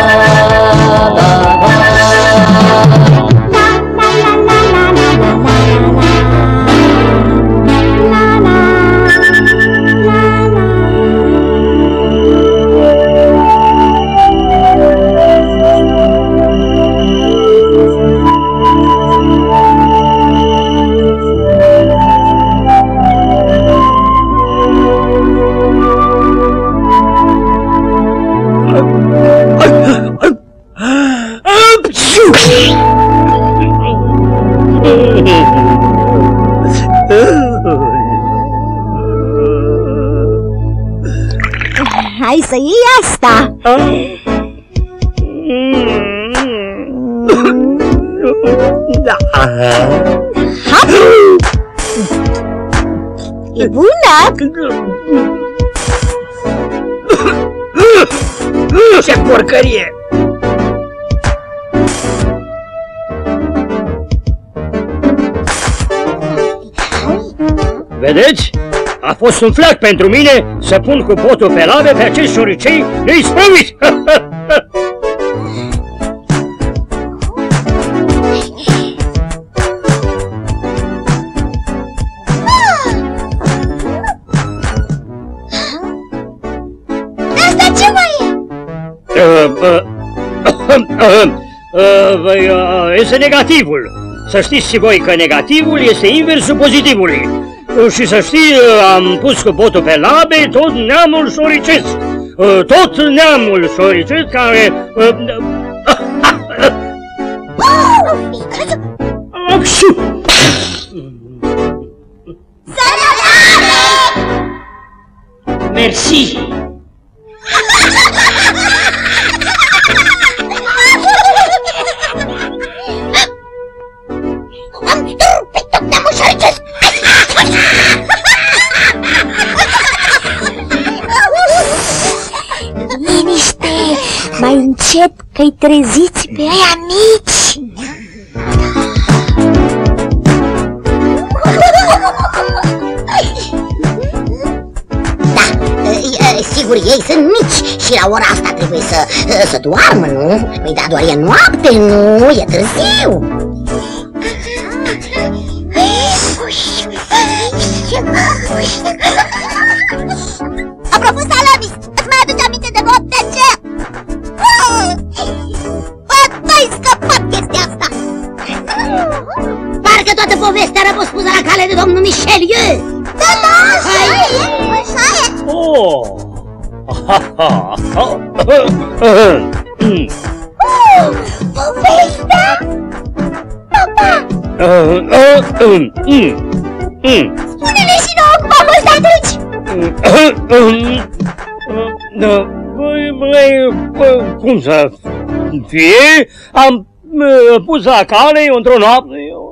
Hai să iei asta! Da. Hop! E bună! Ce porcărie! Vedeți? A fost un flac pentru mine să pun cu botul pe lave pe acest șoricei neisprăvit! Asta ce mai e? Este negativul. Să știți și voi că negativul este inversul pozitivului. Și să știi, am pus cu botul pe labe tot neamul șoricesc. Tot neamul șoricesc care... Mersi! Liniște! Mai încet, că-i treziți pe aia mici! Da, sigur, ei sunt mici și la ora asta trebuie să doarmă, nu? Păi da, doar e noapte, nu? E târziu! Apropo, Salamis, îți mai aduci aminte de noaptea aceea? N-ai scăpat chestia asta! Parcă toată povestea a fost pusă la cale de domnul Michelieu! Da, așa e, așa e! Povestea? Papa! Spune-ne și nouă cum a fost atunci! Cum să fie? Am pus la cale într-o noapte.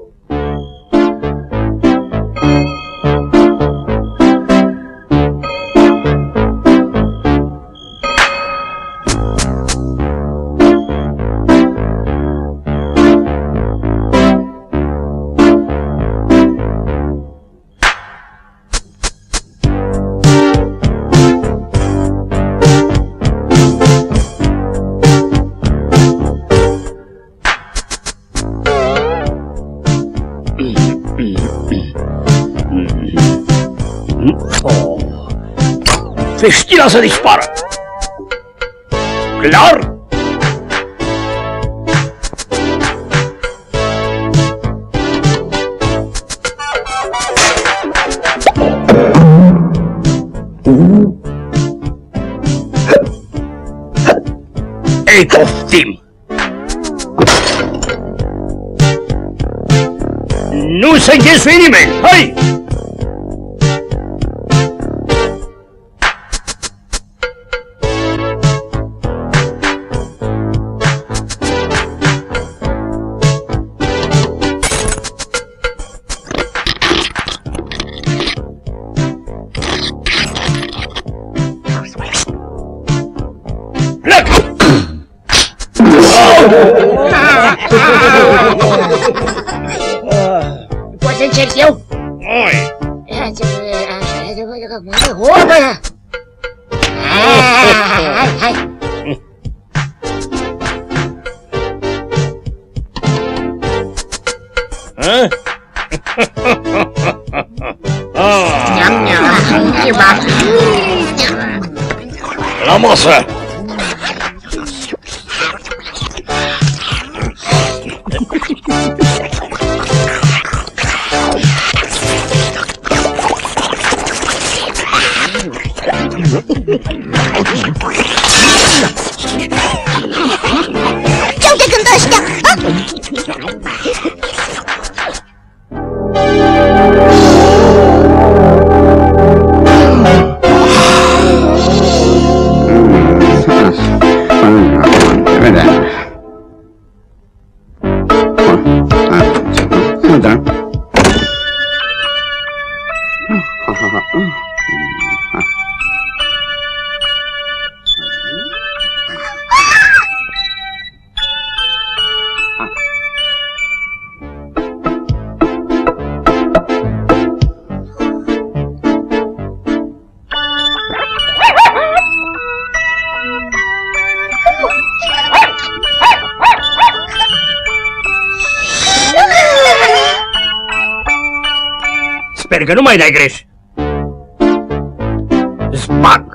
Feștila să dispară! Clar? Ei, poftim! Nu se înghesuie nimeni! Hai! Poți să încerc eu? Hai! Hai! La masă! Ce-au de gând ăștia? Sper că nu mai dai greș. Zbac!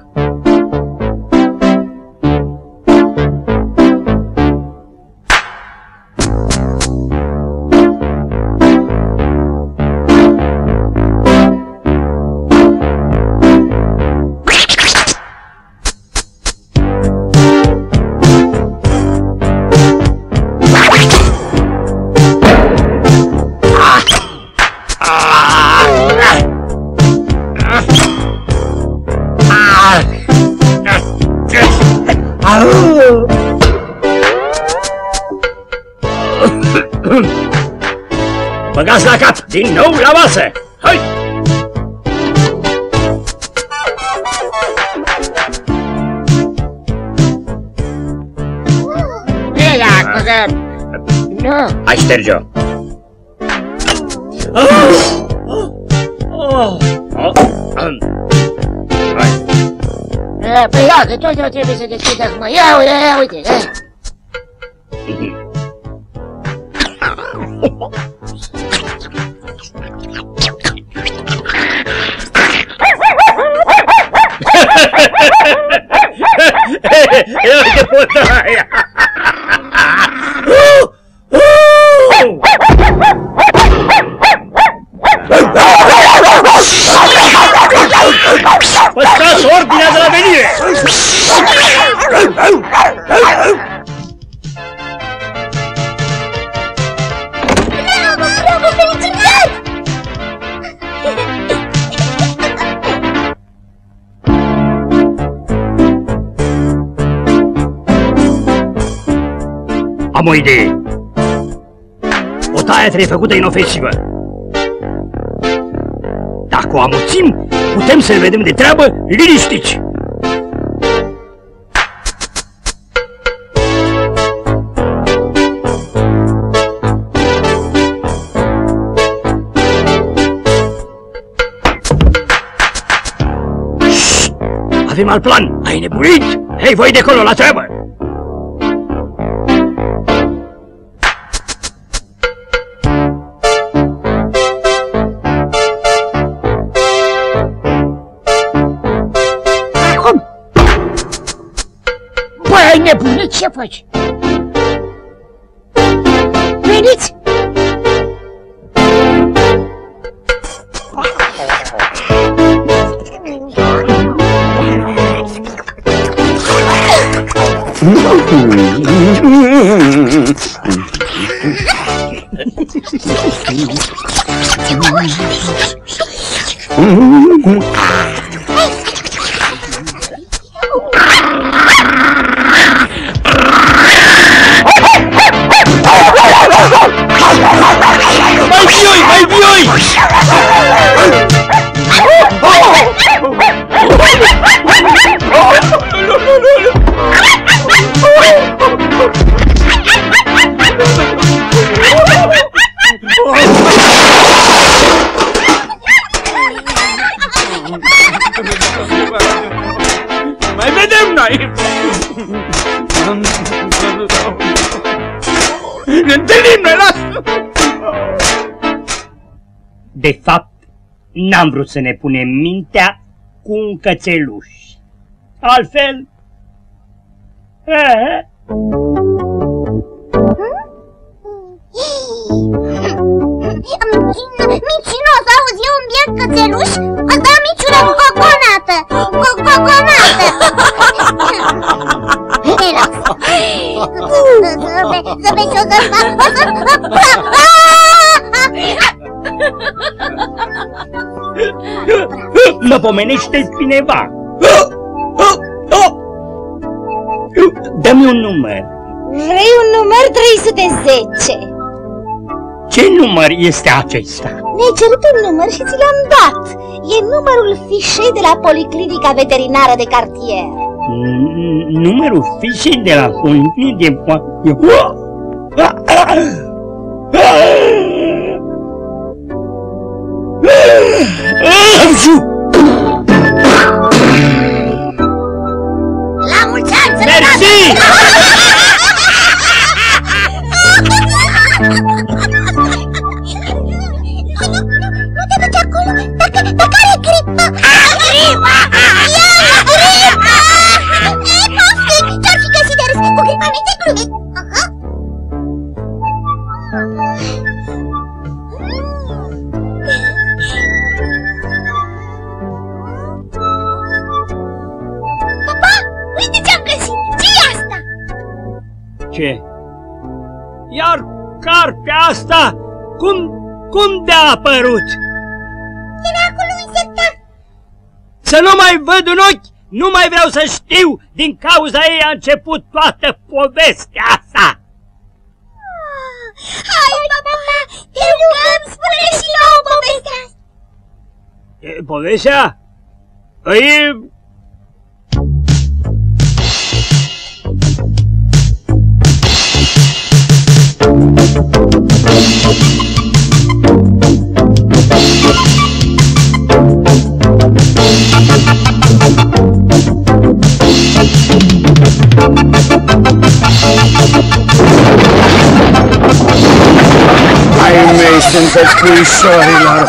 Băgați la cap! Din nou la masă! Hai! Hai, șterge-o! Păi ia, că tot eu trebuie să deschid acum. Ia, uite! Ia uite puta aia! Păstrați ordinea de la venire! Am o idee. Bătaia trebuie făcută inofensivă. Dacă o amuțim, putem să-l vedem de treabă liniștiți. Avem alt plan. Ai nebunit? Hei, voi de acolo, la treabă! Ai nebunit? Ce faci? Veniți! Mai vioi! Mai vedem noi! Ne întâlnim noi, lasă! De fapt, n-am vrut să ne punem mintea cu un cățeluș. Altfel... Mincinos, auzi, e un biet cățeluș? Îți dau miciună cu coconată. Cu coconată. Să vezi ce o să fac. Mă pomenește cineva. Dă-mi un număr. Vrei un număr 310? Ce număr este acesta? Ne-ai cerut un număr și ți l-am dat. E numărul fișei de la Policlinica Veterinară de cartier. Numărul fișei de la Policlinica de La mulți ani, Mersi! Nu te duci acolo, dacă are gripă. Gripa! Gripa! Poftic, ce-ar fi găsit de râs? Cu gripa nu te glumit. Papa, uite ce-am găsit. Ce-i asta? Ce? Iar cartea asta? Cum de-a apărut? Era acolo insertat. Să nu mai văd în ochi! Nu mai vreau să știu! Din cauza ei a început toată povestea asta! Hai, papa, te rugăm, spune și nouă povestea asta. Povestea? Ai mei sunteți puișorilor!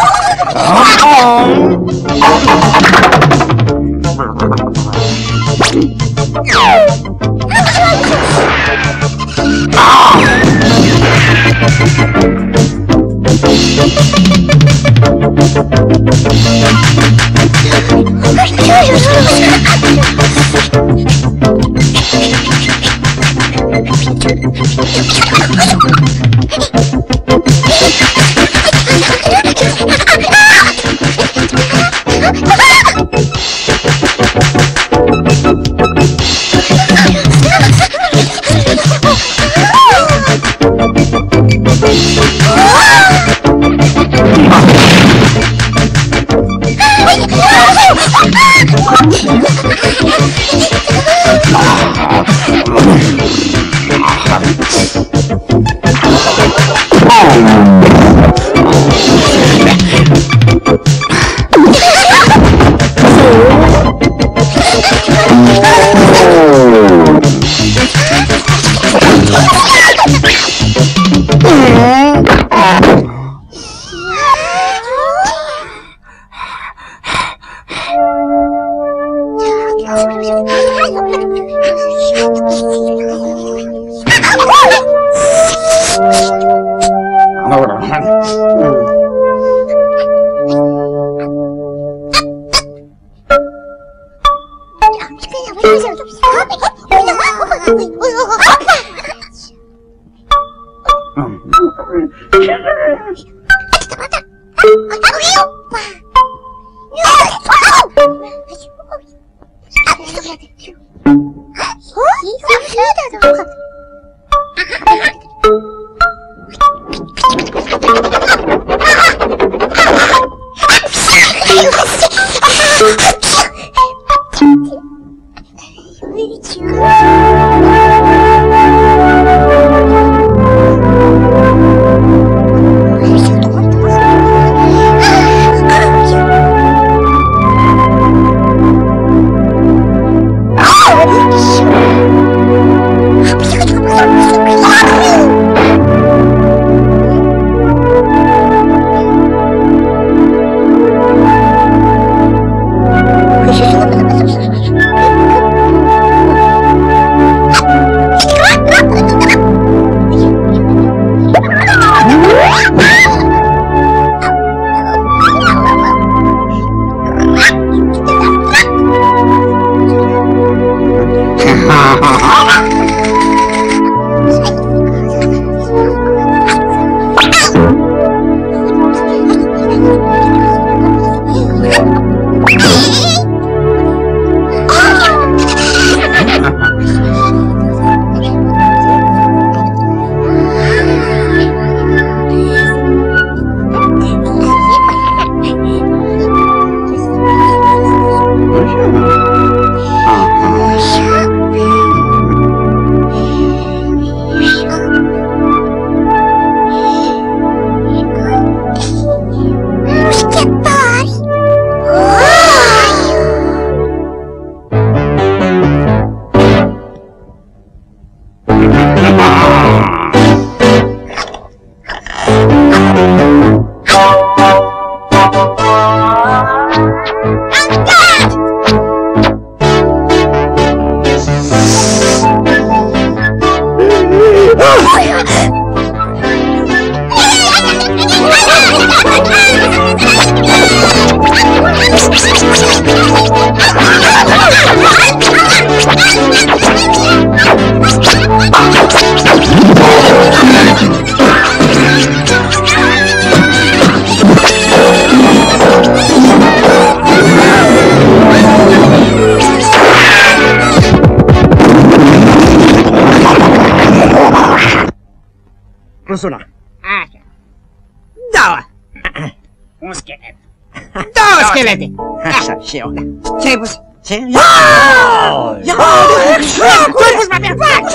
Nu suna. Așa. Două. Un schelet. Două schelete. Așa, și eu. Ce ai pus? Ce? Ce ai pus, mă?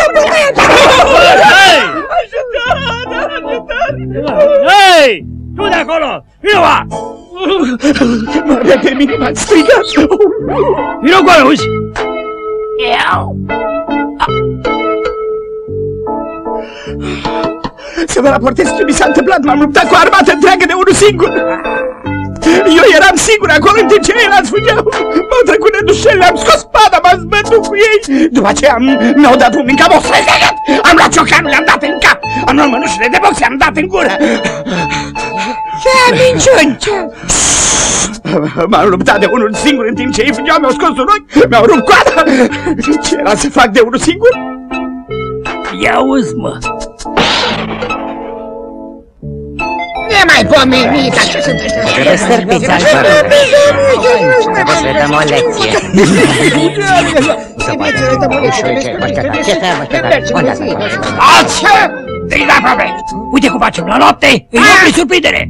Hei! Tu de acolo! Vino-va! Pe mine m-ați strigat! Vino cu auzi! Eu. Să vă raportez ce mi s-a întâmplat. M-am luptat cu o armată întreagă de unul singur. Eu eram singur acolo în timp ce ceilalți fugeau. M-au trecut nedușele, am scos spada, m-am zbătut cu ei. După aceea mi-au dat un în cap, o străzăgat. Am luat ciocanul, i-am dat în cap. Am luat mănușile de box, i-am dat în gură. Ce minciuni? M-am luptat de unul singur în timp ce ei fugeau, mi-au scos un ochi, mi-au rupt coada. Ce era să fac de unul singur? Ia-uzi, mă! Nemaipomenit, așa sunt ăștia. Trebuie stârpiți, Alvaro. Trebuie să le dăm o lecție. Să vadă. Ușuice, bășcătar. Ce stai, bășcătar? Unde asta? Așa! Dă-i la aproape! Uite cum facem, la noapte! Îi luăm prin surprindere!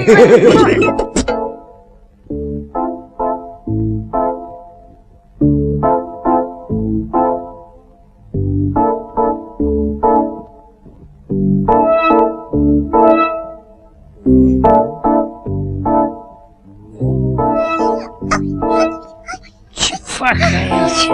Ce fac aici?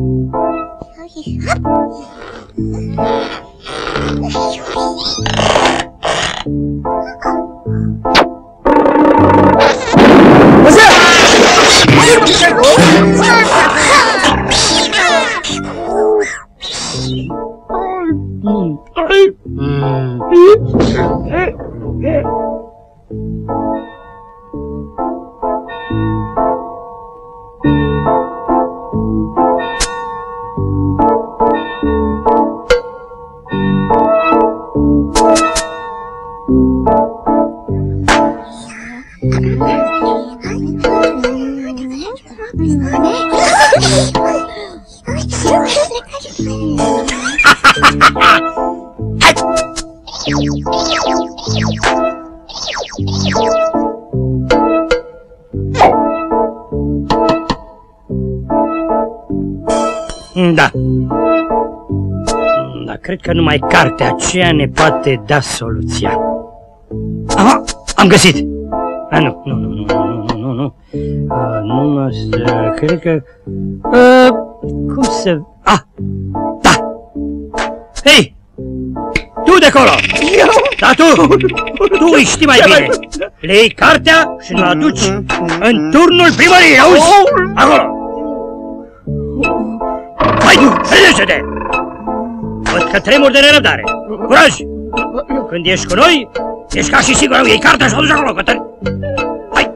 Da. Da, cred că numai cartea aceea ne poate da soluția. Aha, am găsit! Nu. Nu, cred că... cum să... Da! Hei! Tu de acolo! Da, tu îi știi mai bine! Le iei cartea și ne-o aduci în turnul primăriei, auzi? Acolo! Hai, trezește-te! Văd că tremur de nerăbdare. Curaj! Când ești cu noi, ești ca și sigur, iei cartea și o duci acolo, cătări! Hai!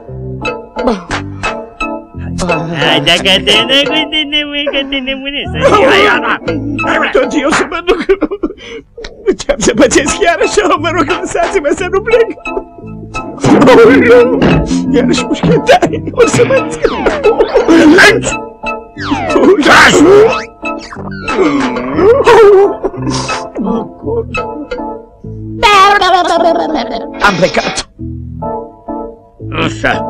Hai, dacă te nemânești, hai, Tot eu să mă duc. Ce-am să pățesc chiar așa, vă rog, lăsați-mă să nu plec. Iarăși mușchetari, o să mă țin. Lanci! Tragi! Am plecat. Așa.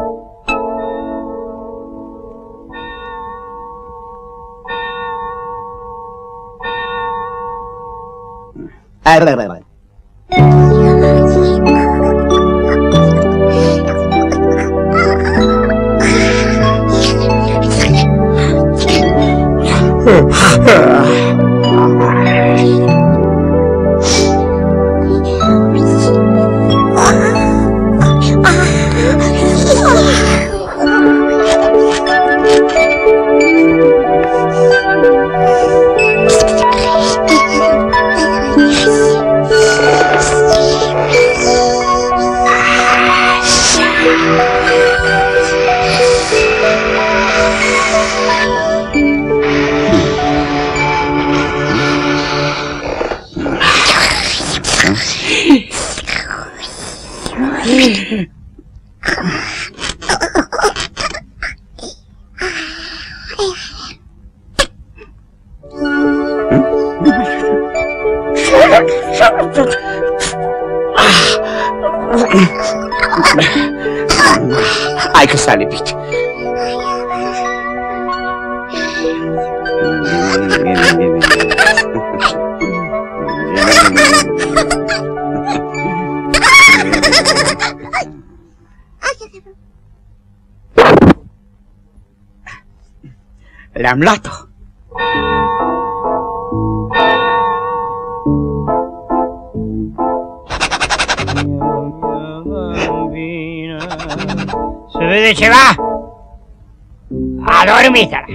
Hai că s-a lipit. Le-am luat-o. Se vede ceva? A dormit ăla.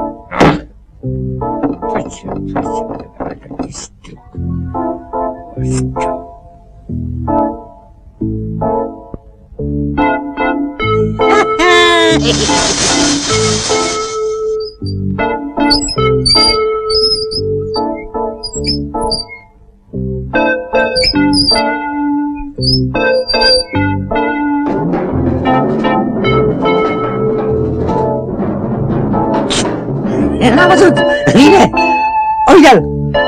L-am văzut! Vine! Uite-l!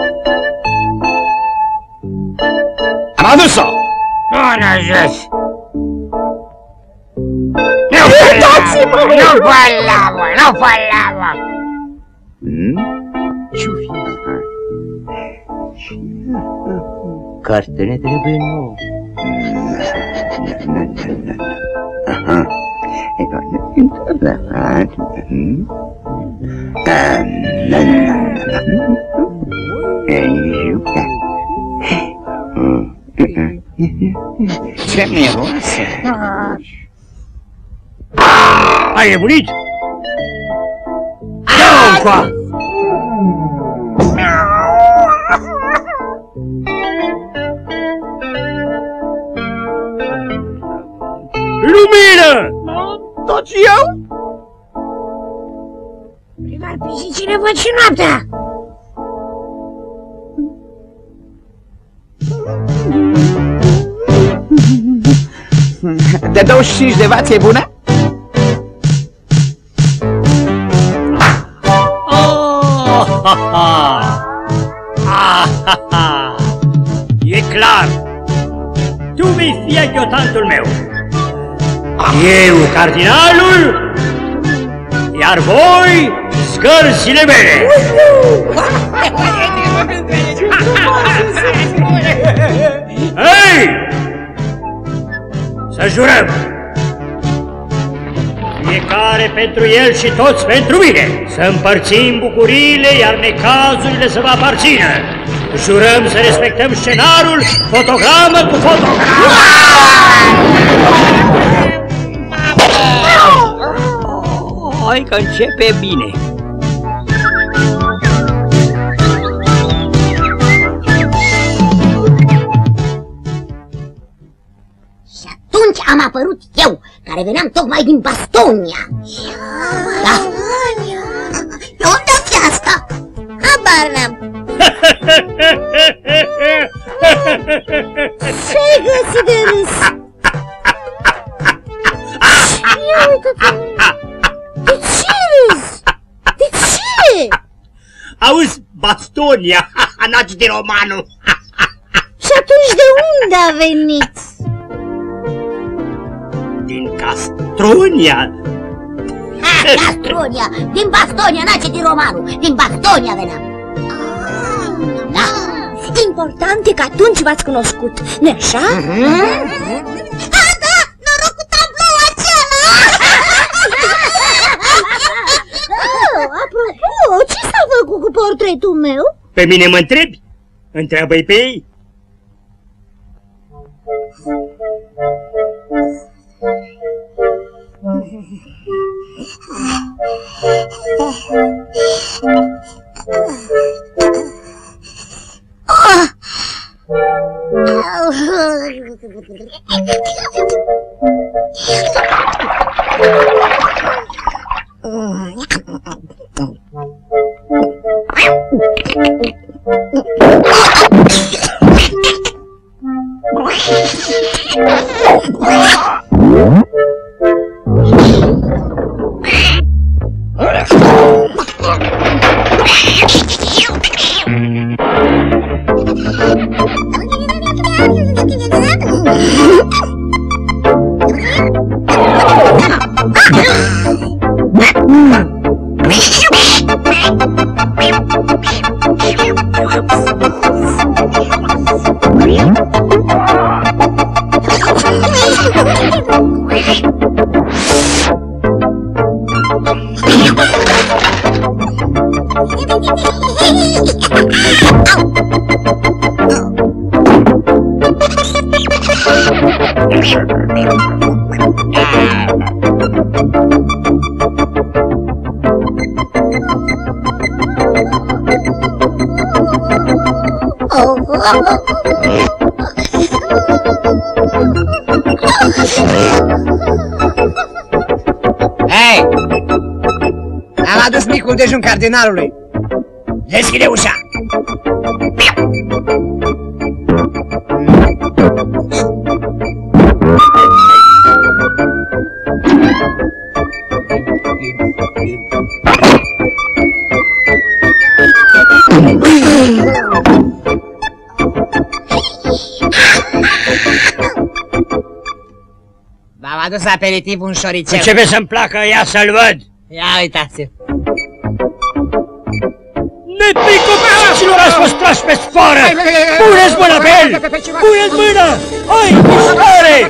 Am adus-o! Bună jos! Uitați-mă! Nu pe lavă, nu pe lavă! Ce-o fi? Carte ne trebuie nouă. Ce miroase? Ai nebunit? Ia-o încoa! Lumină! Tot eu? Privar pisicile văd și noaptea. De 25 de vați e bună? E clar! Tu vei fi aghiotantul meu! Eu, cardinalul, iar voi, scărțile mele! Hei! Să jurăm! Fiecare pentru el și toți pentru mine! Să împărțim bucuriile, iar necazurile să vă aparțină! Jurăm să respectăm scenarul, fotogramă cu fotogramă! Hai că începe bine! Și atunci am apărut eu, care veneam tocmai din Bastonia. Da. Unde fi asta? Habar n-am. Ce-ai găsit de râs? Ia uite-te! De ce râs? De ce? Auzi, Bastonia, naci de romanul! Și atunci de unde a venit? Din Castronia! Castronia! Din Bastonia, nace din romanul! Din Bastonia veneam! Da! Important e că atunci v-ați cunoscut, nu-i așa? Da, da! Noroc cu tablou acela! Apropo, ce s-a făcut cu portretul meu? Pe mine mă întrebi? Întreabă-i pe ei! Hei! Am adus micul dejun cardinalului. Deschide ușa! V-am adus aperitiv un șoricel. Începe să-mi placă, ia să-l văd. Ia uitați-l. Nepricopaților, ați fost trași pe sfoară! Puneți mâna pe el! Puneți mâna! Hai, mișcare!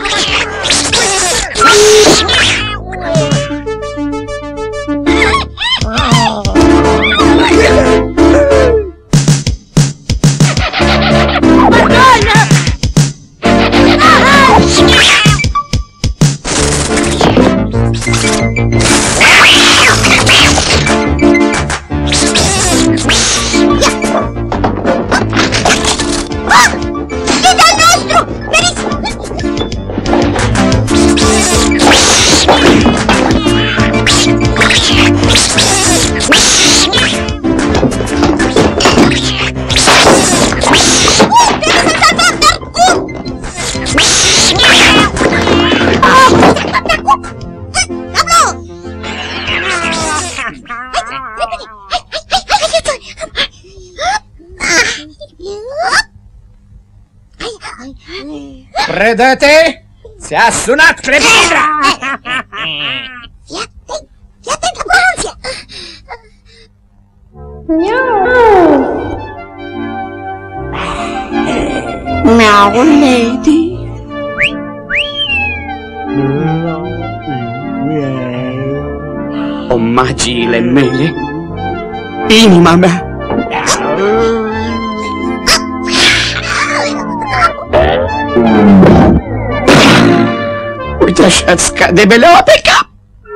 Predă-te! Ți-a sunat clepsidra! Fii atent la pronunție! Miau, lady. Omagiile mele, inima mea. Uite așa-ți scade beleaua pe cap!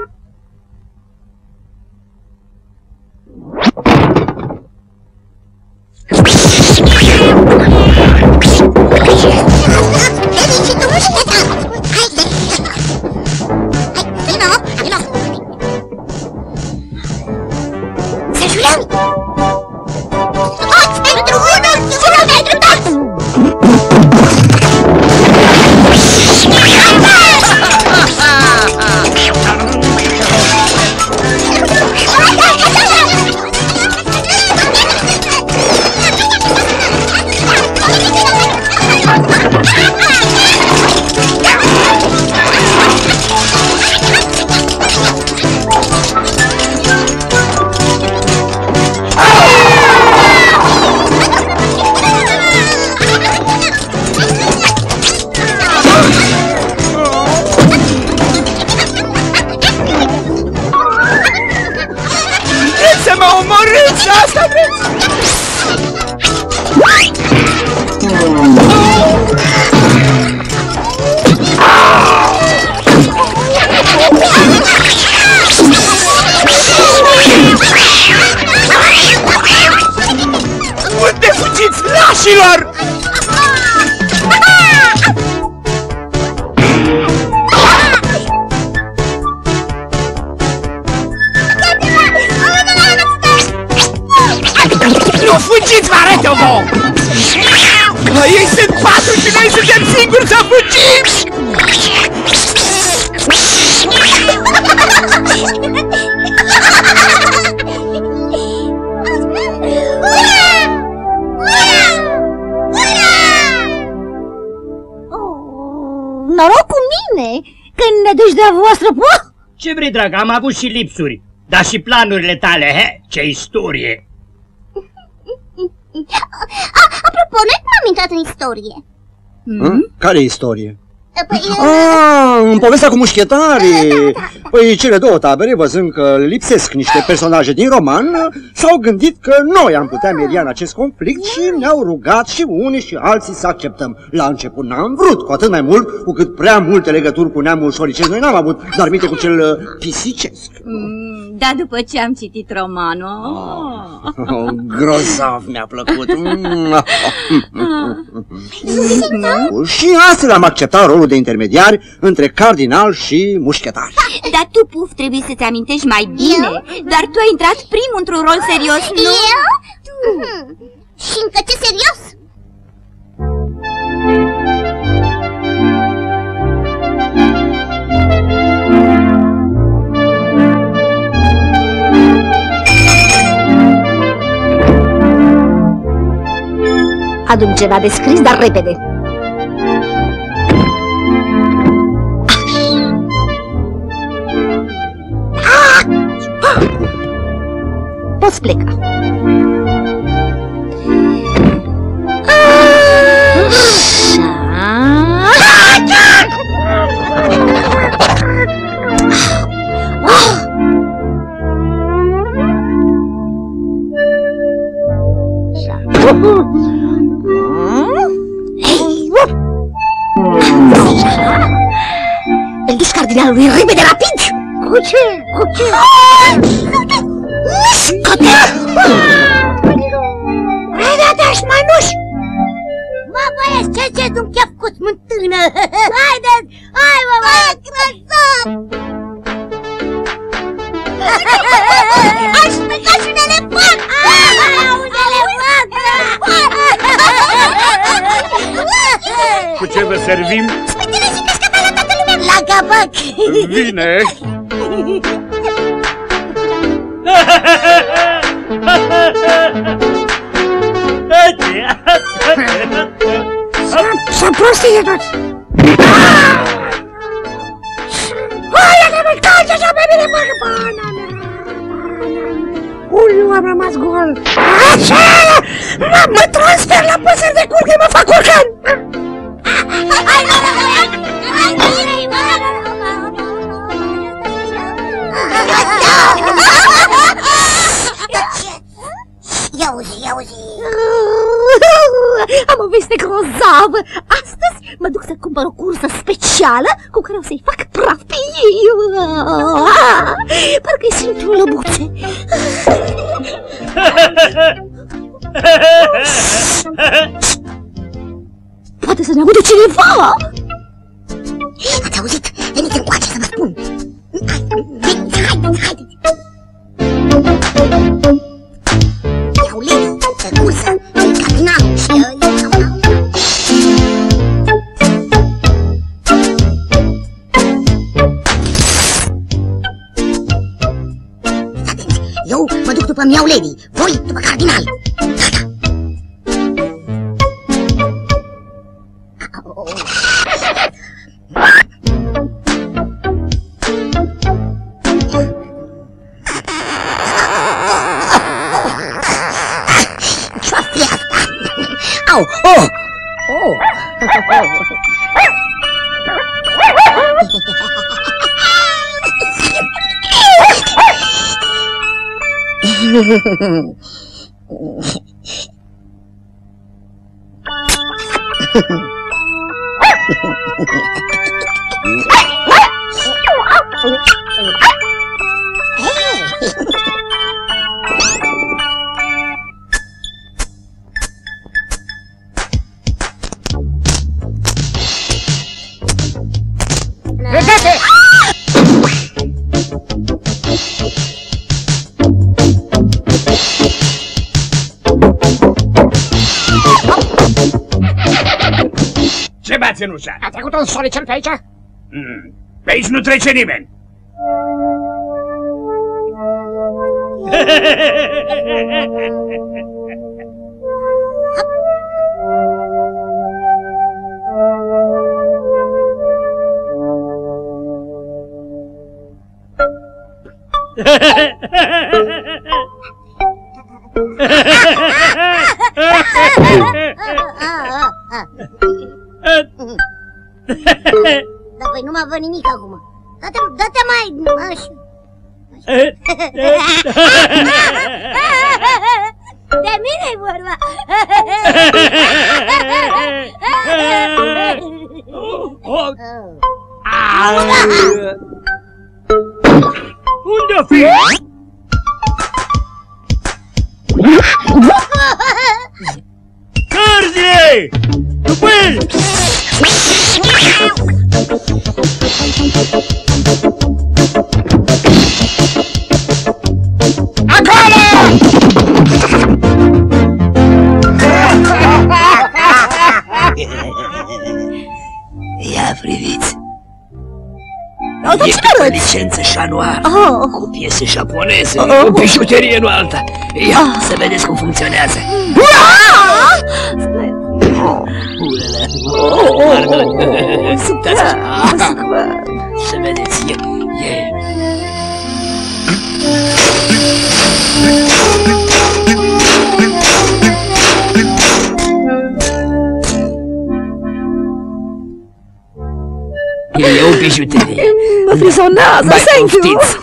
Unde fugiți, lașilor? Nu fugiți, vă arăt eu vouă! Ei sunt 4 și noi suntem singuri să fugim! Noroc cu mine, că în nădejdea voastră, Ce vrei, dragă, am avut și lipsuri, dar și planurile tale, ce istorie! Apropo, noi cum am intrat în istorie? Care istorie? Păi, În povestea cu mușchetarii. Păi cele două tabere, văzând că lipsesc niște personaje din roman, s-au gândit că noi am putea media în acest conflict și ne-au rugat și unii și alții să acceptăm. La început n-am vrut, cu atât mai mult, cu cât prea multe legături cu neamul șoricesc noi n-am avut, dar minte cu cel pisicesc. Da, după ce am citit romanul... Grozav mi-a plăcut. Și astfel am acceptat rolul de intermediari între cardinal și mușchetari. Dar tu, Puf, trebuie să-ți amintești mai bine. Dar tu ai intrat primul într-un rol serios, nu? eu? Și încă ce serios? Adu-mi ceva de scris, dar repede. Poți pleca. Îl duci cardinalului repede, rapid! Cu ce? Cu ce? Mișcă-te! Haideți, mănuși! Mă, băieți, ce du-mi chef cu smântână? Haideți! Hai, mă, băieți, lăsăm! Aș mânca și un elefant! Un elefant! Cu ce vă servim? Smântână și cascaval la toată lumea! La capac! Bine! Să prostie toți! Hai, că mă calce așa pe mine, bă! Uliu, am rămas gol! Așa! Mă transfer la păsări de curgă, mă fac urcan! Ia-uzi! Am o veste grozavă! Astăzi mă duc să cumpăr o cursă specială cu care o să-i fac praf pe ei! Parcă-i simt un lăbuțe! Poate să ne audă cineva! Ați auzit? Veniți încoace să vă spun! Haideți! Iau lei, să cursă, și cardinalul și... Eu mă duc după Miau Lady, voi după cardinal. Ce-o fi asta? Au! Oh! Ce bați în ușa? A trecut un soricel pe aici? Pe aici nu trece nimeni. Da, păi nu mă văd nimic acum. Dă-te mai... Așa. De mine-i vorba. Unde-o fi? Cărzie! După el! Acolo! Ia priviți! Dar E ce pe arăți? licență șanuară, cu piese japoneze, cu Oh. bijuterie, nu alta. Ia, să vedeți cum funcționează. Ulele, uitați așa. Să vedeți, e... E o bijuterie. Mă frisonează, Mai thank you. poftiți.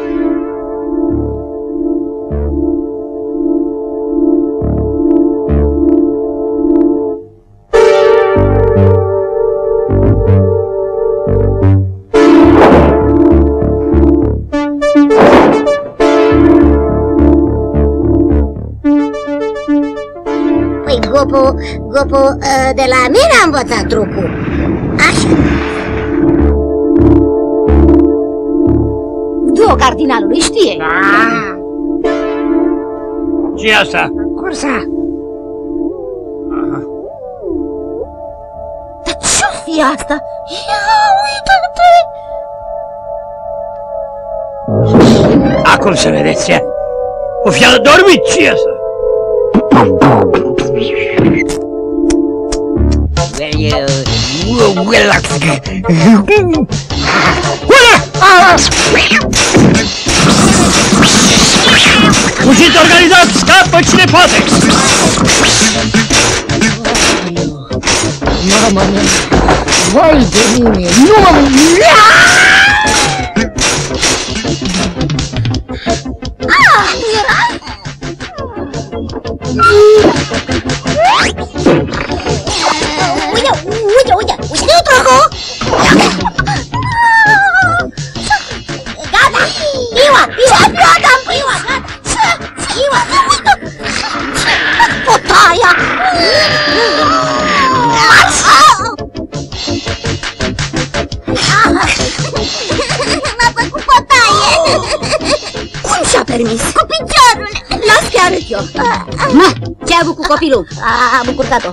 Păi Gopu de la mine a învățat trucul. Așa. Du-o cardinalului, știe. Ce-i asta? Cursa! Dar ce-o fi asta? Ia uite-te! Acum să vedeți, o fi adormit, ce-i asta? Relax. Fugiți organizat, scapă cine poate! Mamă mea! Vai de mine! Nu mă... Uite trucul! Gata! Iua! Gata! Iua! Iua! Uite! Potaia! M-a făcut potaie! Cum și-a permis? Cu piciorul! Las că arăt eu! Ce-ai avut cu copilul? Am încurcat-o!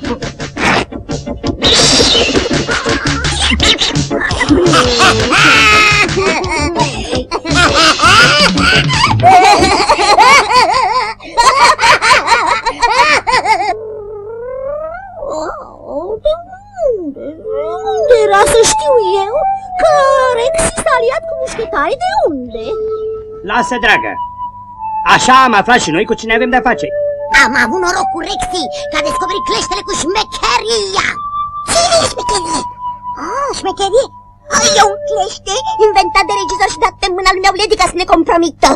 Unde era să știu eu că Rexy s-a aliat cu mușchetarii? De unde? Lasă, dragă! Așa am aflat și noi cu cine avem de-a face. Am avut noroc cu Rexy, că a descoperit cleștele cu șmecheria. Cine e șmecherie? Șmecherie? E un clește inventat de regizor și dat în mâna lui Neuledi ca să ne compromită.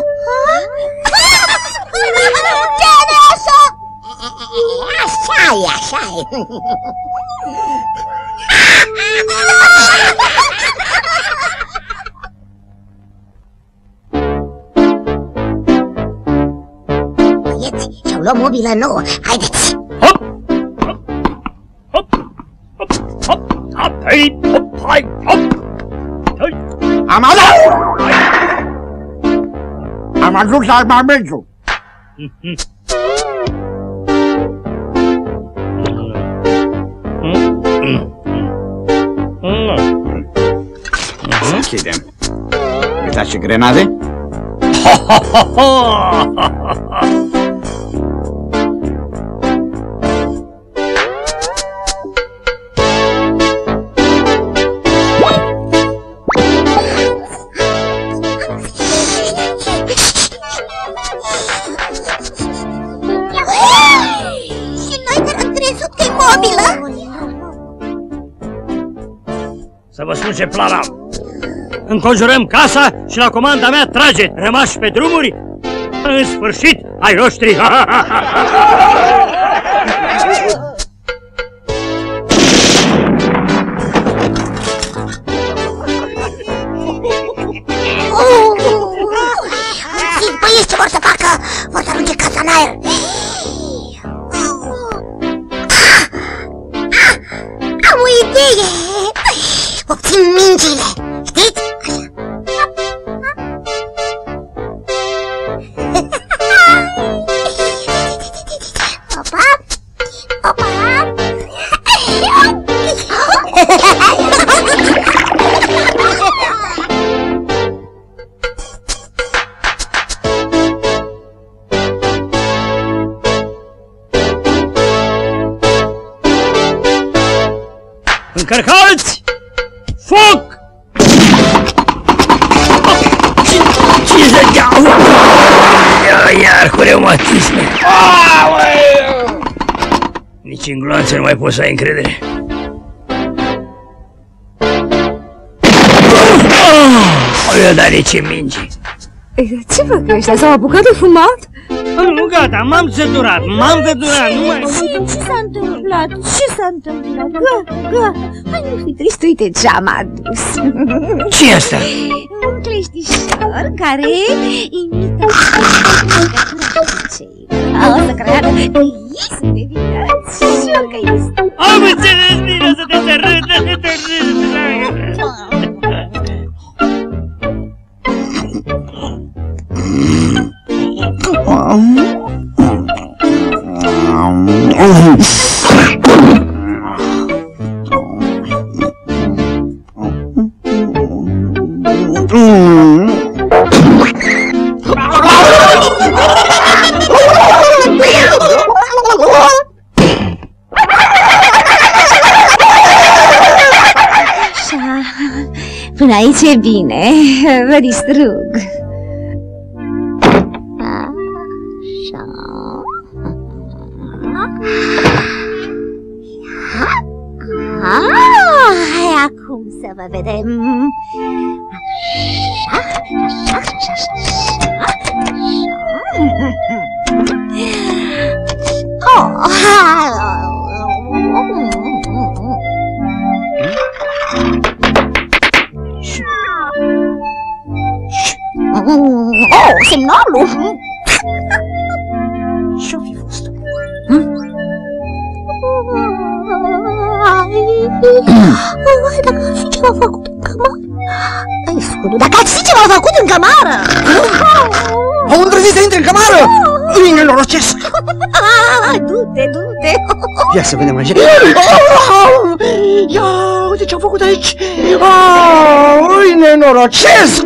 Ce e așa? Așa-i, așa-i. Băieți, și-au luat mobilă nouă. Haideți! Hop! Hop! Hop! Hop! Hop! Hai! Hop! Hai! Hop! Hai! Am ajuns la armamentul. deschidem. Uitați ce grenade? Să vă spun ce plan am. Înconjurăm casa și la comanda mea trage rămași pe drumuri. În sfârșit, ai noștri. Zic, băieți, ce vor să facă? Vor să arunce casa în aer. Am o idee. Obțin mingile, știți? Opa! Opa! Încărcați! Foc! Ce zădeau? Iar cu reumatisme. Nici în gloanțe nu mai poți să ai încredere. Eu dar de ce mingi? Ce fac ăștia? S-au apucat de fumat? Nu, gata, m-am zăturat, nu mai... Ce s-a întâmplat? Ce s-a întâmplat? Gă, hai nu fi trist, uite ce-am adus. Ce-i asta? Un cleștișor care imită cei. O să creadă că ei sunt devinați. Jur că este. Am înțeles bine, să te sărâtă, să te Până aici e bine, vă distrug. Hai acum să vă vedem. Semnalul! Ce-o fi fost? Dacă ar fi ceva făcut în cămară. Ai, Scudu, dacă ar fi ceva făcut în cămară. Au îndrăzit să intre în cămară! Îi nenorocesc! Du-te, du-te! Ia să vedem așa. Ia, uite ce-au făcut aici! Îi nenorocesc!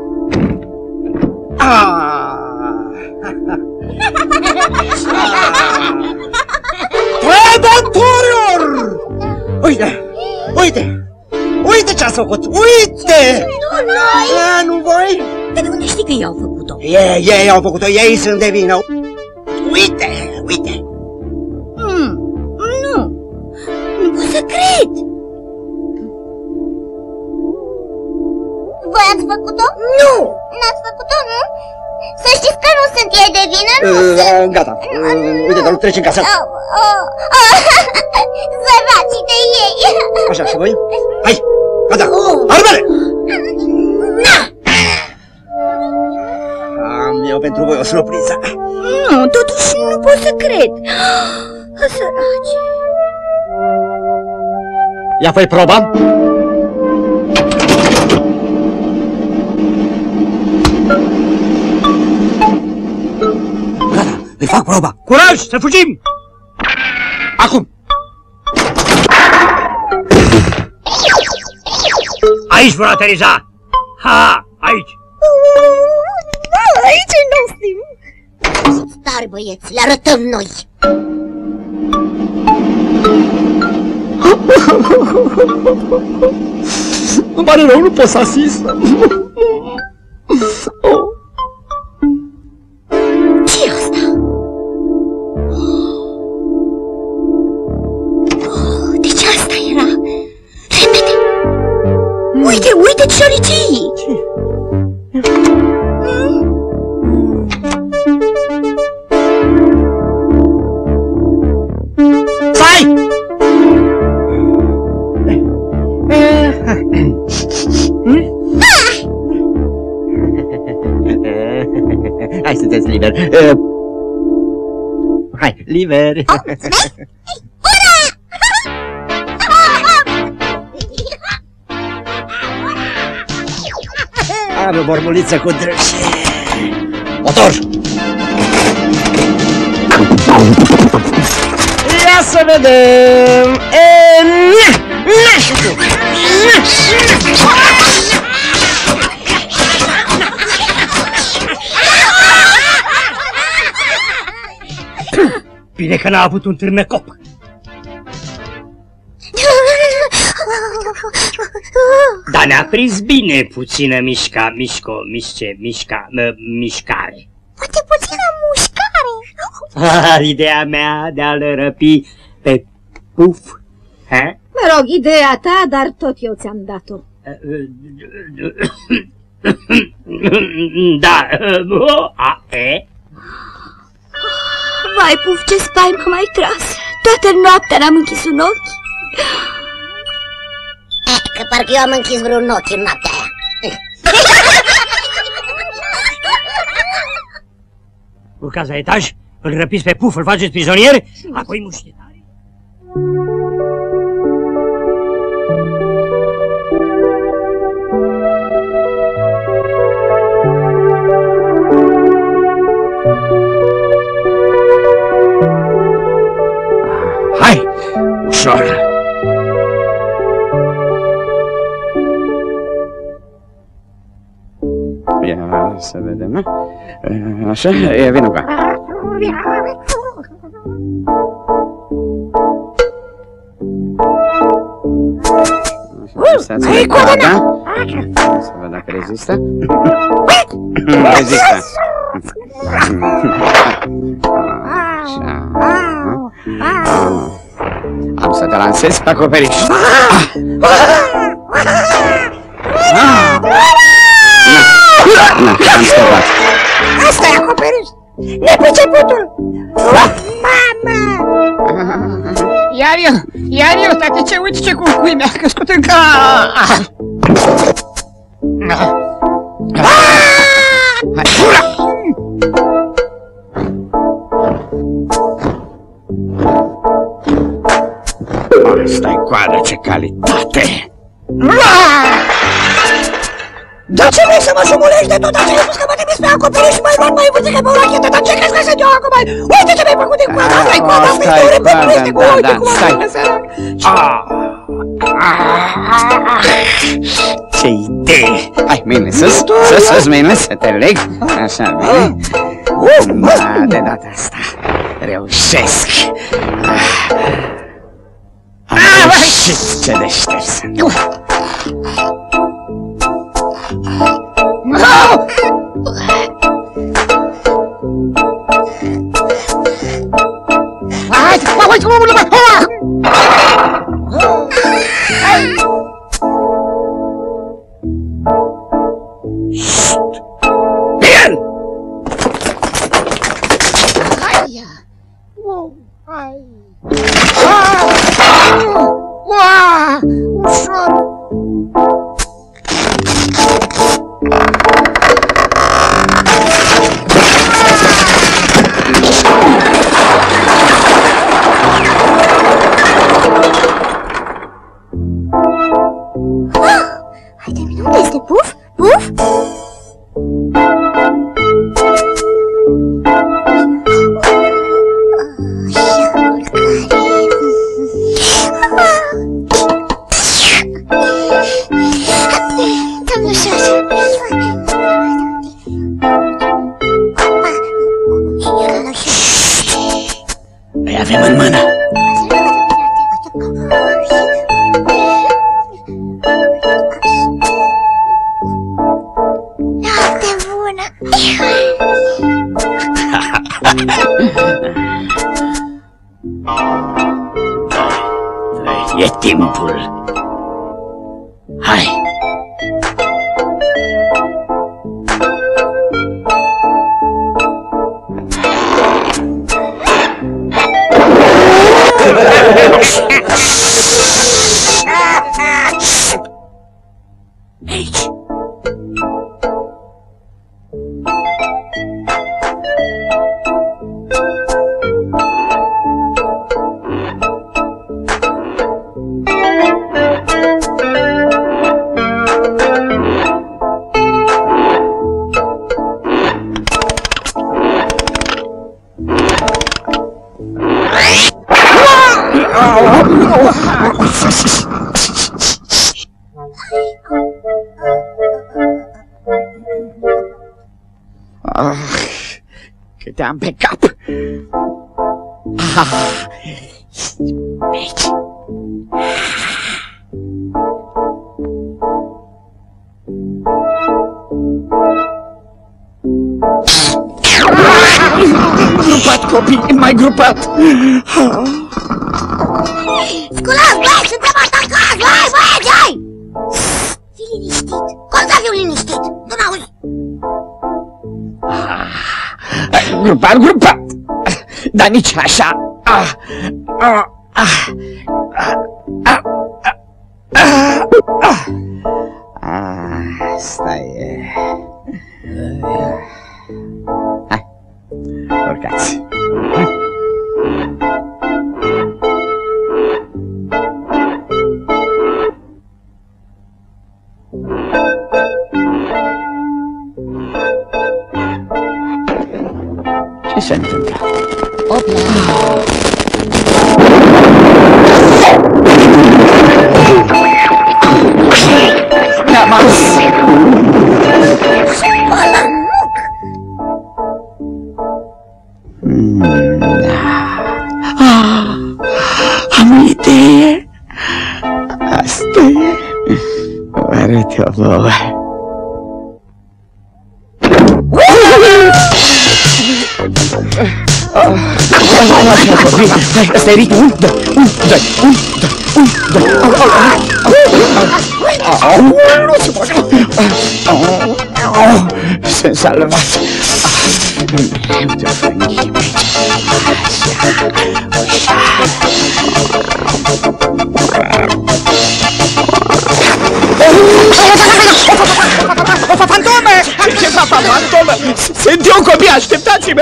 Predatorilor! Uite! Uite! Uite ce-ați făcut! Uite! Nu noi! Nu voi? Dar de unde știi că ei au făcut-o? Ei au făcut-o, ei sunt de vină! Uite! Uite! Nu pot să cred! Voi ați făcut-o? Nu! N-ați făcut-o, nu? Să știți că nu sunt ei de vină, nu sunt... Gata, uite, dar treci în casă. Săracii de ei! Așa, și voi? Hai, gata, armele! Am eu pentru voi o surpriză. Nu, totuși nu pot să cred. Săraci. Ia fă-i proba. Gata, îi fac proba. Curaj, să fugim! Acum! Aici vor ateriza! Ha! Aici! Aici nu știm. Stari, băieți, le arătăm noi. Îmi pare rău, nu pot să asist. Ce-i asta? Deci asta era. Repede! Uite, uite cioricii! Stai! Hai, sunteți liber. Hai, liber. Am o bormuliță cu drășe. Motor! Ia să vedem! Bine că n-a avut un târnăcop. Dar ne-a prins bine puțină mișcare. Poate puțină mușcare. Ideea mea de a-l răpi pe Puf. Ha? Mă rog, ideea ta, dar tot eu ți-am dat-o. Da. Vai, Puf, ce spaimă m-ai tras. Toată noaptea n-am închis un ochi. Că parcă eu am închis vreun ochi în noaptea aia. Urcați la etaj, îl răpiți pe Puf, îl faceți prizonier, apoi mușchetare. Hai, ușor! Ia să vedem, nu? Așa, ia, vină ca. Hai, coada, da? Să văd dacă rezistă. Rezistă. Așa. Am să te lansez pe acoperiș. Am scăpat. Asta e acoperiș! Nepriceputul! Mama! Iar eu, tati, ce uite ce cucui mi-a căscut în cap! Asta-i coadă, ce calitate! De ce vrei să mă șumulești de tot așa? Ai spus că mă trimis pe acoperiș și m-ai luat mai vârzică pe o rachetă, dar ce crezi că sunt eu acum? Uite ce mi-ai făcut de coadă! Asta-i coadă, asta-i tore, pe mine este cu uite cum am sărac! Ce idee! Hai, mâinile sus, sus, mâinile, să te leg. Așa, bine. Da, de data asta reușesc. Am reușit, ce deștept sunt. E timpul. Hai! Aici. Câte am pe cap! Aici! Grupat, copii, mai grupat! Sculați, băi, suntem atacați! Băi, băieți, hai! Fii liniștit! Cum să fiu liniștit? Nu n-auzi? Grupat, grupat! Dar nici așa! Asta e... Hai, urcați! Ce se întâmplă? Namas! Am o idee! Asta e! Arăt-o vouă! Hai, ăsta e ritmul. 1, 2, 1, 2, 1, 2, 1, 2. Nu se poate. Sunt salvat. Uite-o frânghie pe aici. Așa. Fantome! Ce fac, fantomă? Sunt eu, copii, așteptați-mă!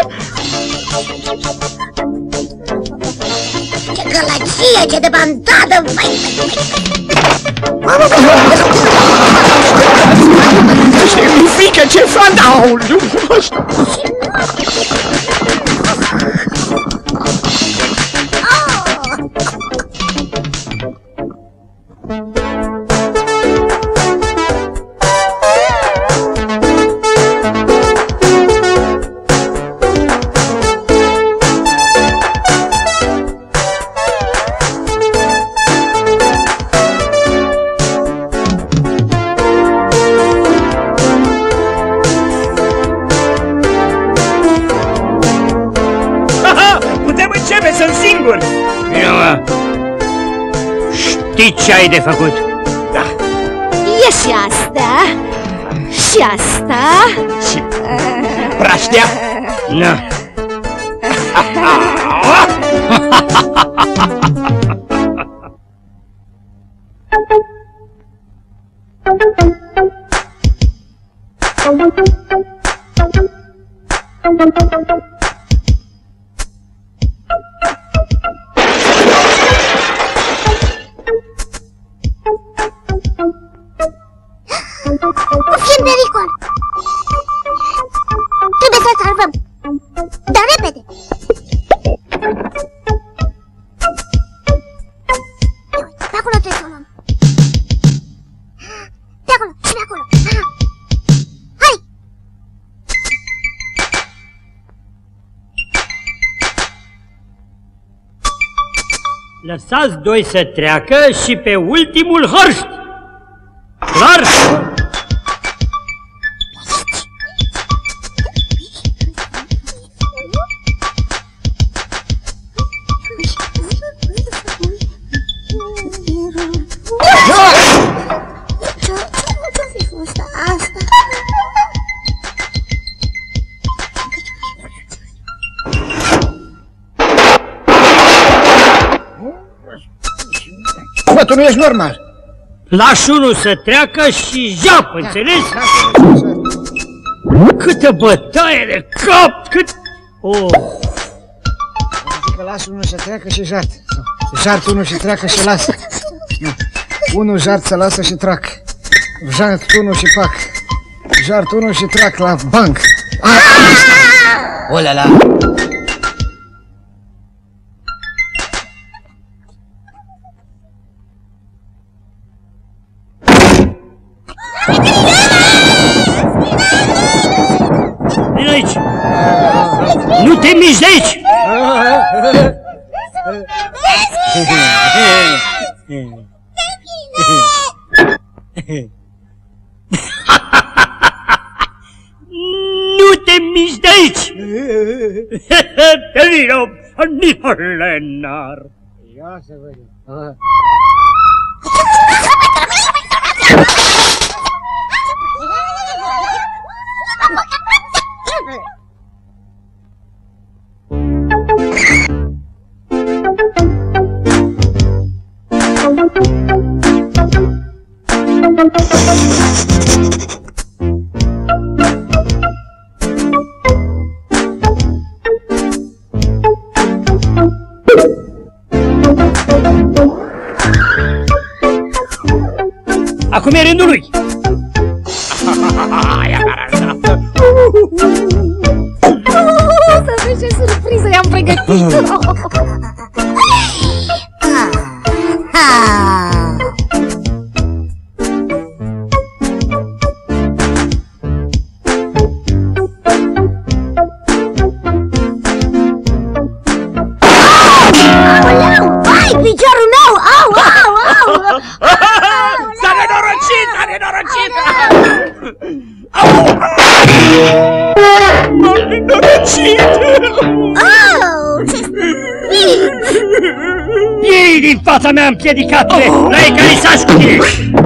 Ce gălăgie, ce de bandadă! Mi-e frică, ce fan! Aoleu! Știi ce ai de făcut? Da. E și asta. Și asta. Și praștea? Na. Fie în pericol! Trebuie să-l salvăm! Dar repede! Pe acolo trebuie să o luăm! Pe acolo și pe acolo! Hai! Lăsați doi să treacă și pe ultimul hărst! Clar? nu ești normal. Lași unul să treacă și jap, înțeles? Câtă bătaie de cap, cât... Oh! Adică las unul să treacă și jart. Jart unul și treacă și lasă. Unul jart să lasă și trac. Jart unul și pac. Jart unul și trac la banc. Oh la la! Vino aici! Nu te miști de aici! Nu te miști de aici! Te vino, Niholenar! Ia să vedem. Acum e rândul lui! Să vezi ce surpriză i-am pregătit! Vai, piciorul meu! Au, au, au! S-a nenorocit, s-a nenorocit! M-am nenorocit! Au, ce stupid! Ei din fața mea împiedicatule! N-ai egalizați cu tine!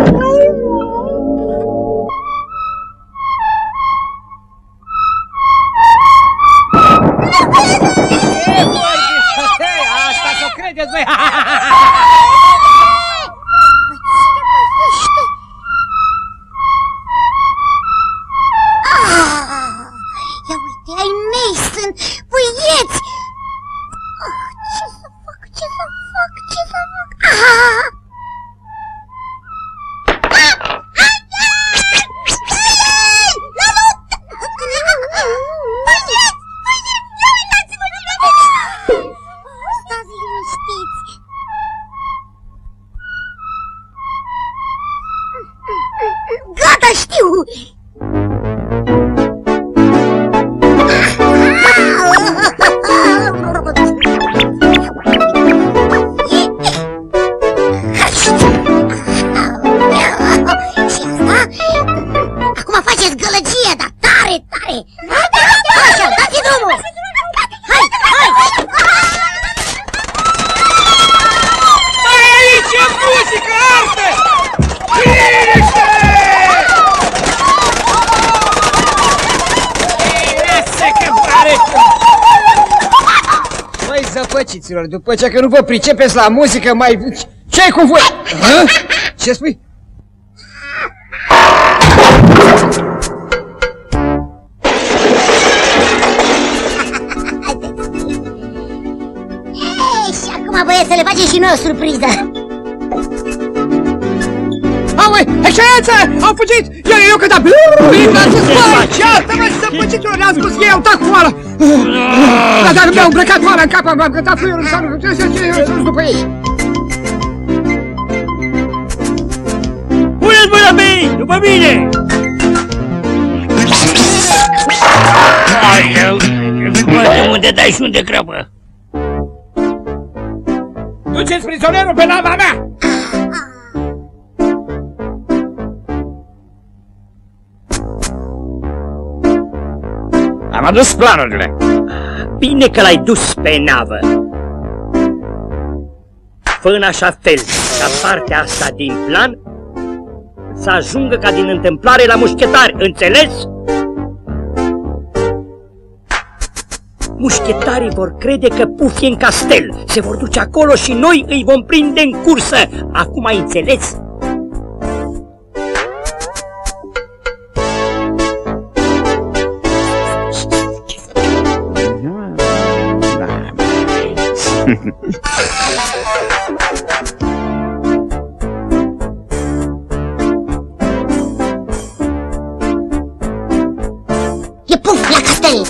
Asta s-o credeți, băi! Ia uite, ai mei sunt băieți! Ce să fac, ce să fac, ce să fac? Stați liniștiți! Gata, știu! Acum faceți gălăgie, dar tare, tare! Așa, dați drumul! Hai, hai! Hai aici, e muzică, arte! Liniște! Lasă că pare! Băi, zăpăciților, după ce că nu vă pricepeți la muzică, mai... Ce-ai cu voi? Ce spui? Și acum, băieți, să le facem și noi o surpriză! Aui, excelență! Au fugit! Eu cântam! Uitați-ți, băi! Iată-mă, zăpăciților, le-am spus că ei au dat cu oala! Dar mi-au îmbrăcat oala în cap, am cântat fluiul, să-ți după ei! Puneți mâna pe ei, după mine! Unde dai și unde crapă? Duceți prizonierul pe nava mea! Am adus planurile. Bine că l-ai dus pe navă. Fă în așa fel ca partea asta din plan să ajungă ca din întâmplare la mușchetari, înțeles? mușchetarii vor crede că Puff e în castel. Se vor duce acolo și noi îi vom prinde în cursă. Acum ai înțeles? E Puff la castel!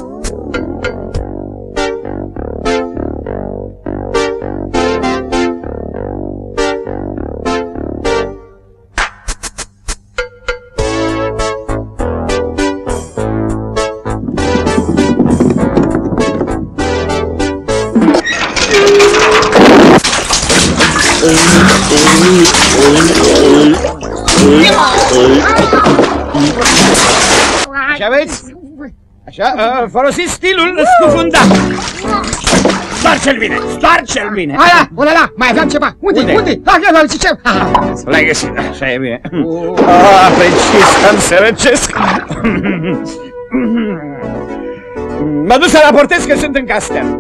Și aveți? Așa, folosiți stilul scufundat. Stoarce-l bine, stoarce-l bine. Aia, olala, mai aveam ceva. Unde? Ce? L-ai găsit, așa e bine. Păi ce să-mi sărăcesc? Mă duc să raportez că sunt în castel.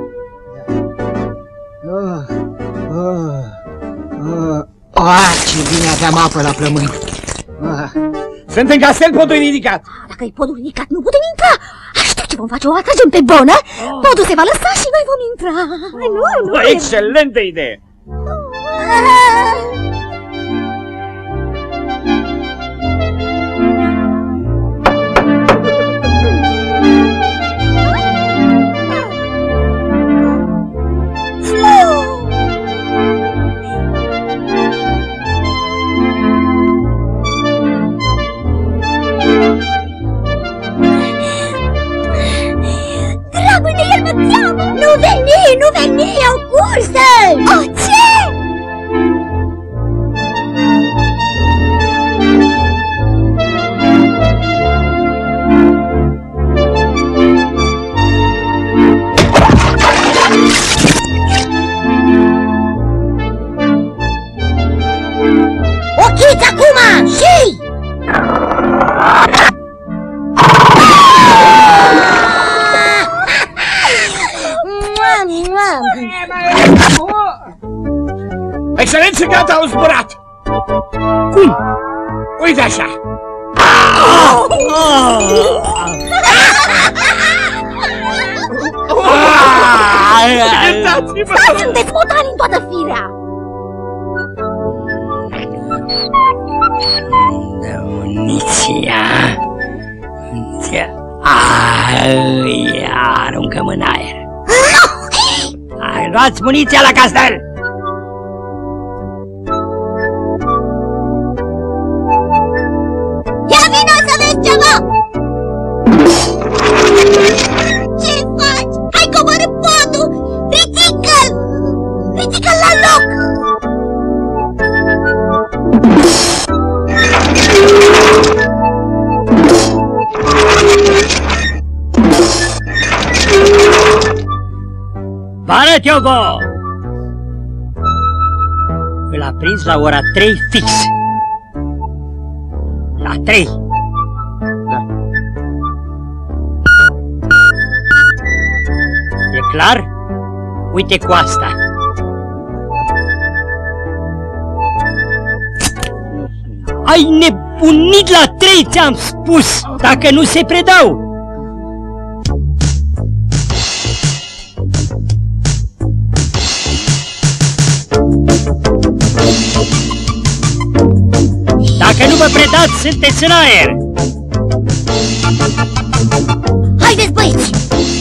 Ce bine aveam apă la plămâni. Sunt în castel, podul ridicat. Dacă e podul ridicat, nu putem intra. Știu ce vom face, o atragem pe bonă, podul se va lăsa și noi vom intra. Nu. O excelentă idee. Nu veni, e o cursă! O, ce? Ochiți acum! Și! Excelență, gata, au zburat! Cum? Uite așa! Stați, sunteți motani în toată firea! Niția! Aruncăm în aer! Luați muniția la castel! Ia vino să vezi ceva! Ce faci? Hai coborî podul! Ridică-l! Ridică-l la loc! Vă arăt eu vouă! Îl a prins la ora 3 fix. La 3. E clar? Uite cu asta. Ai nebunit la 3, ți-am spus! Dacă nu se predau! Dacă nu vă predați, sunteți în aer! Haideți, băieți!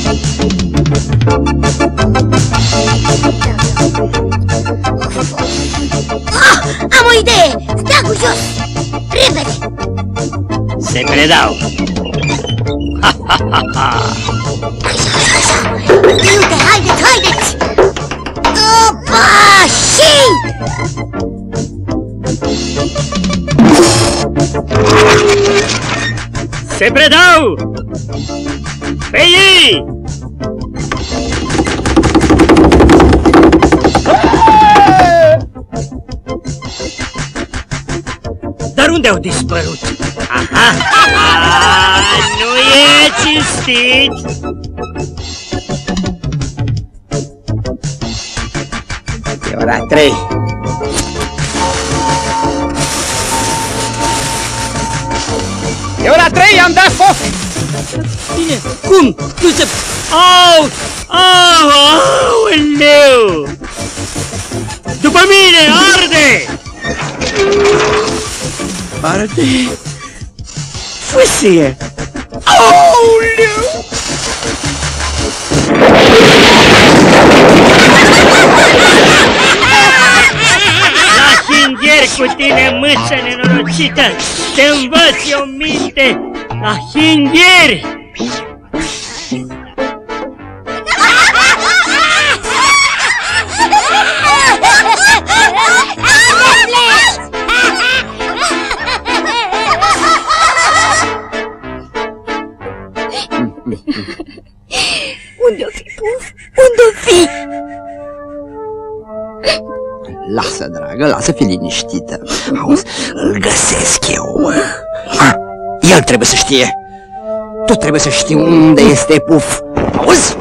Am o idee! Steagul jos! Repede! Se predau! Uite, haideți, haideți! Opa! Și! Se predau! Pe ei! Dar unde au dispărut? Aha! Nu e cinstit! ora 3. E ora 3, am dat foc! Bine, cum? Nu se... Au! Au! Aoleu! După mine, arde! Arde! Fâșie! Aoleu! La chingher cu tine, mâță nenorocită! Te învăț eu minte! La chingher! Unde-o fi, Puf? Unde-o fi? Lasă, dragă, lasă, fi liniștită. Auzi, îl găsesc eu. El trebuie să știe. Tu trebuie să știi unde este Puf. Auzi?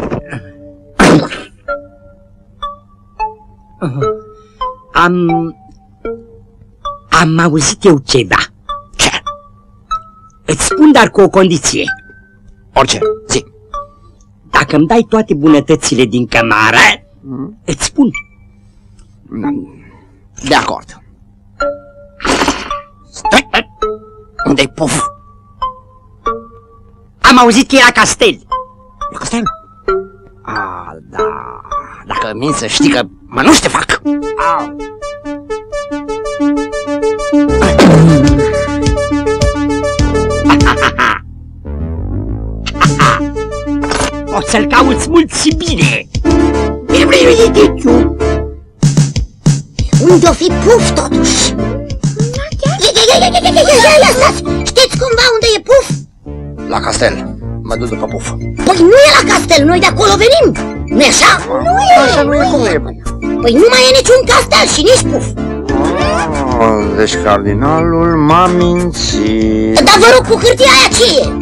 Am auzit eu ceva. Ce? Îți spun, dar cu o condiție. Orice, zi. Dacă îmi dai toate bunătățile din cămară, îți spun. De acord. Stai! Unde-i Puf? Am auzit că e la castel. La castel? Da. Dacă min să știi că mănuși te fac. O să-l cauți mult și bine. Unde-o fi Puf, totuși? Ia, stați! Știți cumva unde e Puf? La castel. Mă duc după Puf. Păi nu e la castel, noi de acolo venim. Nu-i așa? Nu e. Așa nu e, cum e? Păi nu mai e niciun castel și nici Puf. Deci cardinalul m-a mințit. Dar vă rog, cu hârtia aia ce e?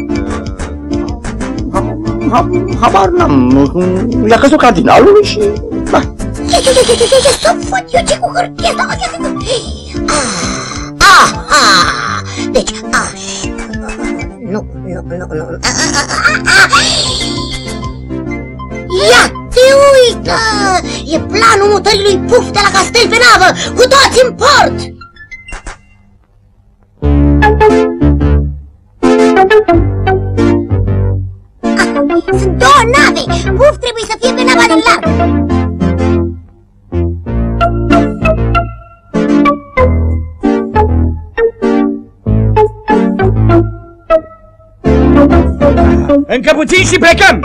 Habar n-am. I-a căzut cardinalului și... Da. Ia, să văd eu ce cu hârtia asta. Aha! Deci, nu. Ia, te uită! E planul mutării lui Puf de la castel pe navă! Cu toți în port! Sunt două nave! Puf trebuie să fie pe nava din larg! Încă puțin și plecăm!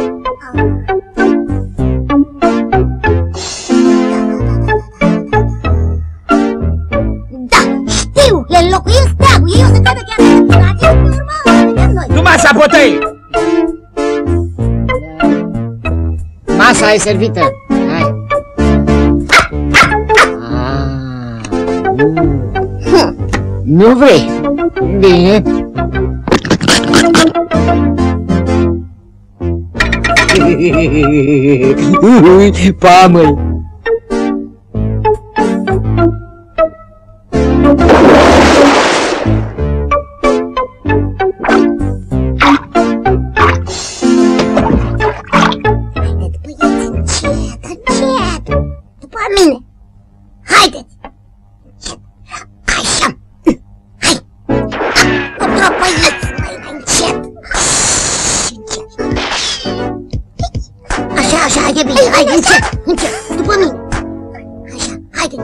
Da, știu! Le înlocuim steagul! Ei o să cadă chiar în situație și pe urmă vedem noi! Nu masa potei! Masa e servită. Hai. Nu vrei? Bine. Pamăi! Haideți, băieți, încet! După mine! Haideți! Așa! Hai! Într-o băieți, mai încet! Așa, e bine, hai, încet, după mine! Așa, haide!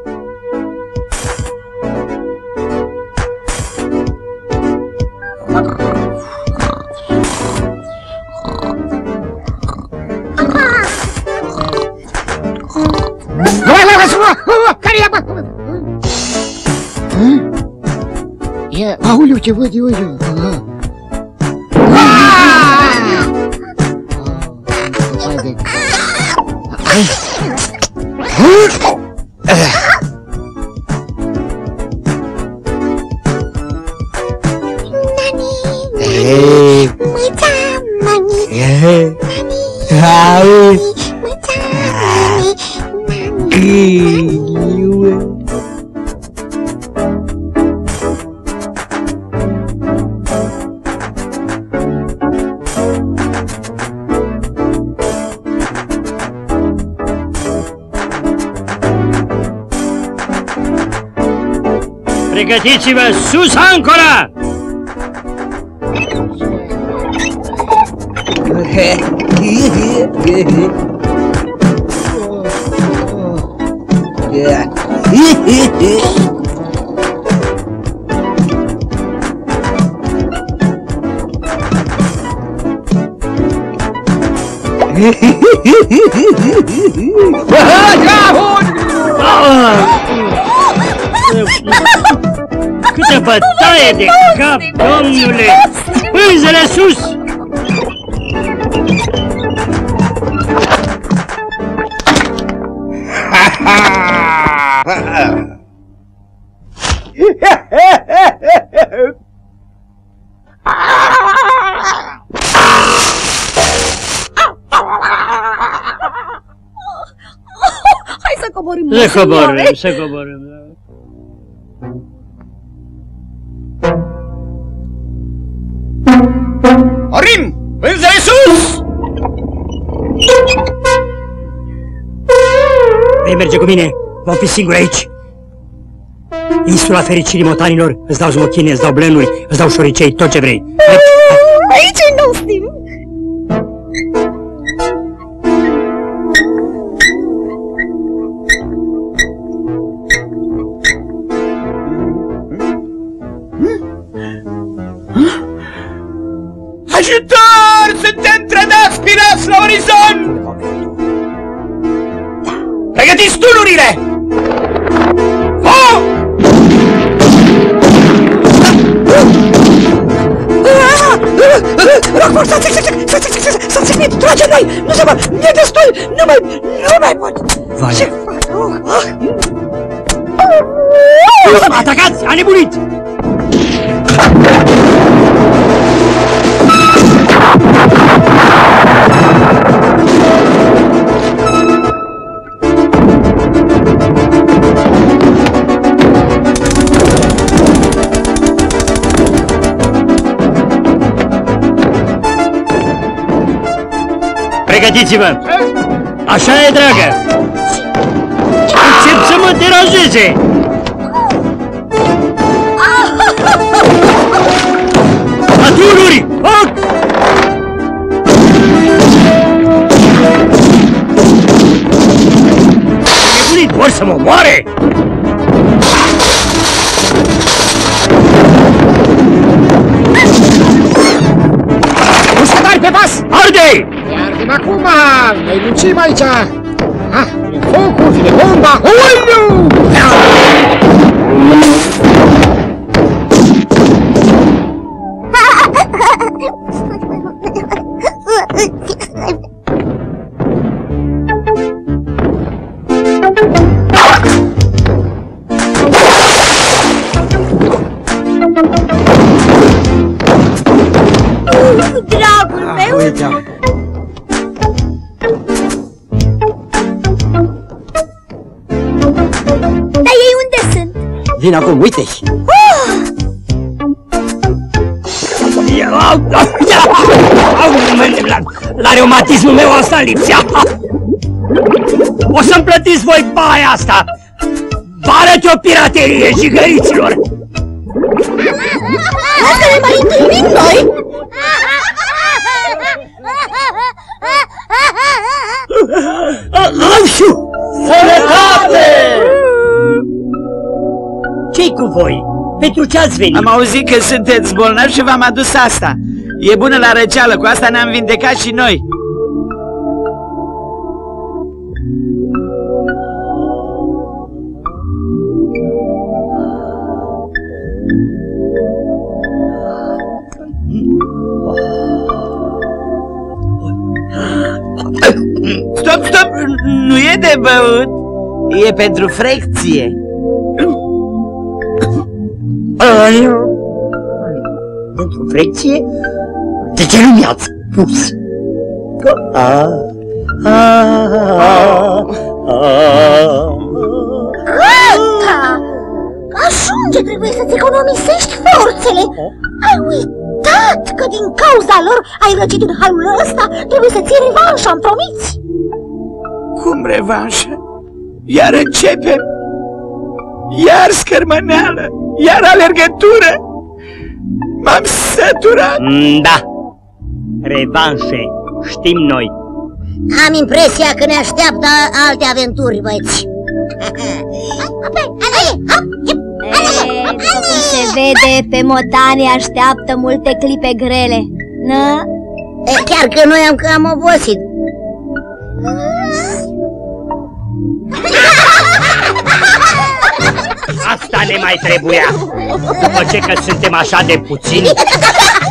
Aoleu, ce văd eu? Pregătiți-vă, sus ancora! Câtă bătaie de cap, domnule! Pânzele sus! Hai să coborâm, să coborâm. Orim! Pânzele sus! Vei merge cu mine? Vom fi singuri aici. Insula fericirii motanilor, îți dau smochine, îți dau blănuri, îți dau șoricei, tot ce vrei. Aici nu știm. Ajutor! Suntem trădați, spirați la orizont! Pregătiți tunurile! Foc! Rockford, s-a ținut, trage noi! Nu se mai, e destul, nu mai pot! Vale. Ce fac? Atacați! A nebunit! Pregătiți-vă! Așa e, dragă! Încep să mă deranjeze! Atunuri! Foc! Nebunit, vor să mă moare! Mușcătari pe pas! Arde! Ardem acum! Noi muncim aici! Ah, vine focul, vine bomba! Uiu! Dragul meu! Uite! Dar ei unde sunt? Vin acum, uite-i! La reumatismul meu asta lipsea! O să-mi plătiți voi baia asta! Vă arăt o piraterie, jigăriților! O să ne mai întâlnim noi? Sănătate! Ce-i cu voi? Pentru ce ați venit? Am auzit că sunteți bolnavi și v-am adus asta. E bună la răceală, cu asta ne-am vindecat și noi. Stop, stop! Nu e de băut, e pentru frecție. Pentru frecție? De ce nu mi-ați spus? Gata! Ajunge, trebuie să-ți economisești forțele. Ai uitat că din cauza lor ai răcit în halul ăsta? Trebuie să ții revanșa, îmi promiți? Cum revanșă? Iar începem? Iar scărmăneală? Iar alergătură? M-am săturat! Da, revanșe, știm noi. Am impresia că ne așteaptă alte aventuri, băieți. După cum se vede, pe Motani așteaptă multe clipe grele. Na? Chiar că noi am cam obosit. Asta ne mai trebuia. După ce că suntem așa de puțini.